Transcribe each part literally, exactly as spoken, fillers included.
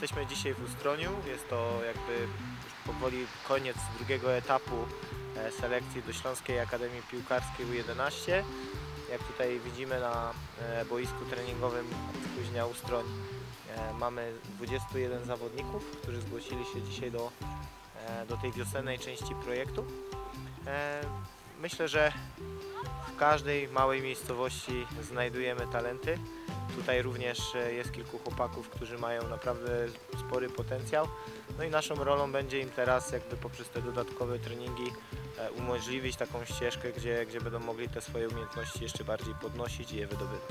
Jesteśmy dzisiaj w Ustroniu, jest to jakby już powoli koniec drugiego etapu selekcji do Śląskiej Akademii Piłkarskiej U jedenaście. Jak tutaj widzimy na boisku treningowym Kuźnia Ustroń mamy dwudziestu jeden zawodników, którzy zgłosili się dzisiaj do, do tej wiosennej części projektu. Myślę, że w każdej małej miejscowości znajdujemy talenty. Tutaj również jest kilku chłopaków, którzy mają naprawdę spory potencjał. No i naszą rolą będzie im teraz jakby poprzez te dodatkowe treningi umożliwić taką ścieżkę, gdzie, gdzie będą mogli te swoje umiejętności jeszcze bardziej podnosić i je wydobywać.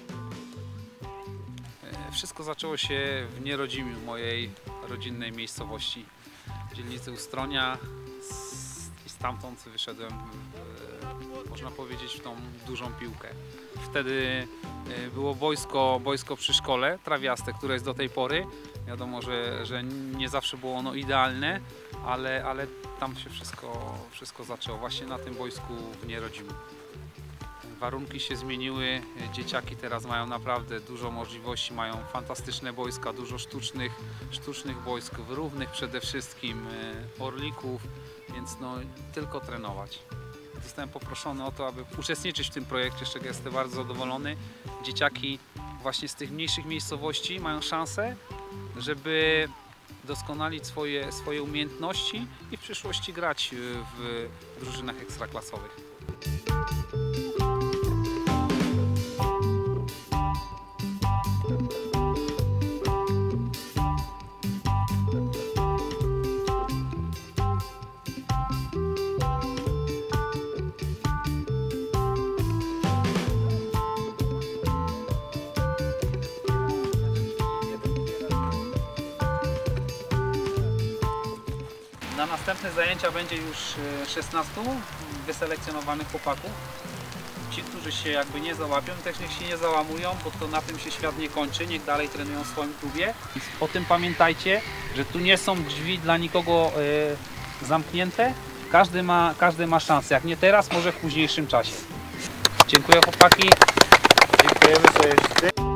Wszystko zaczęło się w Nierodzimiu, mojej rodzinnej miejscowości, dzielnicy Ustronia, i stamtąd wyszedłem, można powiedzieć, w tą dużą piłkę. Wtedy było boisko, boisko przy szkole, trawiaste, które jest do tej pory. Wiadomo, że, że nie zawsze było ono idealne, ale, ale tam się wszystko, wszystko zaczęło, właśnie na tym boisku w Nierodzimiu. Warunki się zmieniły, dzieciaki teraz mają naprawdę dużo możliwości, mają fantastyczne boiska, dużo sztucznych, sztucznych boisk, równych przede wszystkim, orlików, więc no, tylko trenować. Zostałem poproszony o to, aby uczestniczyć w tym projekcie, z czego jestem bardzo zadowolony. Dzieciaki właśnie z tych mniejszych miejscowości mają szansę, żeby doskonalić swoje, swoje umiejętności i w przyszłości grać w drużynach ekstraklasowych. Na następne zajęcia będzie już szesnastu wyselekcjonowanych chłopaków. Ci, którzy się jakby nie załapią, też niech się nie załamują, bo to na tym się świat nie kończy, niech dalej trenują w swoim klubie. O tym pamiętajcie, że tu nie są drzwi dla nikogo y, zamknięte, każdy ma, każdy ma szansę, jak nie teraz, może w późniejszym czasie. Dziękuję chłopaki. Dziękujemy sobie wszyscy.